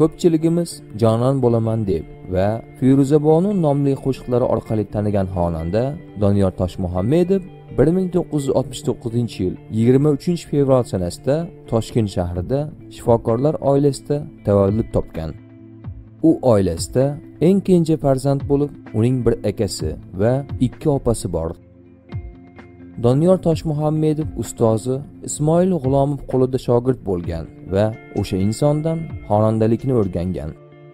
Ko'pchiligimiz Jonon bo'laman deb va Firuzabonu nomli qo'shiqlari orqali tanigan xonanda Doniyor Toshmuhammedov 1969-yil 23 fevral sanasida Toshkent shahrida shifokorlar oilasida tavallud topgan. U oilasida eng kenja farzand bo'lib, uning bir akasi va ikki opasi bor. Doniyor Toshmuhammedov ustozi Ismoil G'ulomov qo'lida shogird bo'lgan va o'sha insondan xonandalikni o'rgangan.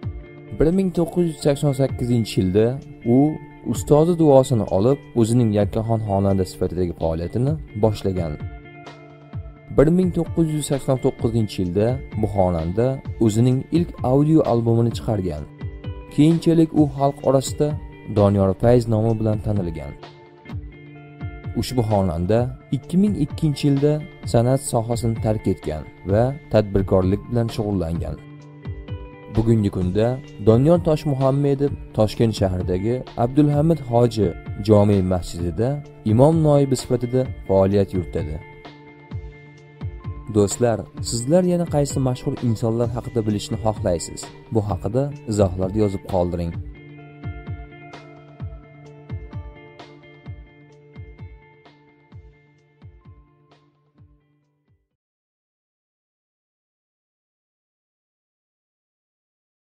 1988-yilda u ustozi duosini olib, o'zining yakkaxon xonanda sifatidagi faoliyatini boshlagan. 1989-yilda bu xonanda o'zining ilk audio albomini chiqargan. Keyinchalik u xalq orasida Doniyor Fayz nomi bilan tanilgan. Ushbu xonanda 2002-yilda san'at sohasini tark etgan va tadbirkorlik bilan shug'ullangan. Bugungi kunda Doniyor Toshmuhammedov Toshkent shahridagi Abdulhamid Hoji jome masjidida imom noibi sifatida faoliyat yuritadi. Do'stlar, sizlar yana qaysi mashhur insonlar haqida bilishni xohlaysiz? Bu haqida izohlarda yozib qoldiring.